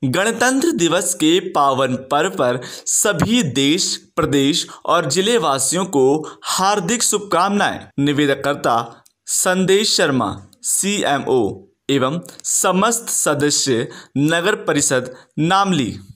गणतंत्र दिवस के पावन पर्व पर सभी देश, प्रदेश और जिले वासियों को हार्दिक शुभकामनाएं। निवेदकर्ता संदेश शर्मा, CMO एवं समस्त सदस्य, नगर परिषद नामली।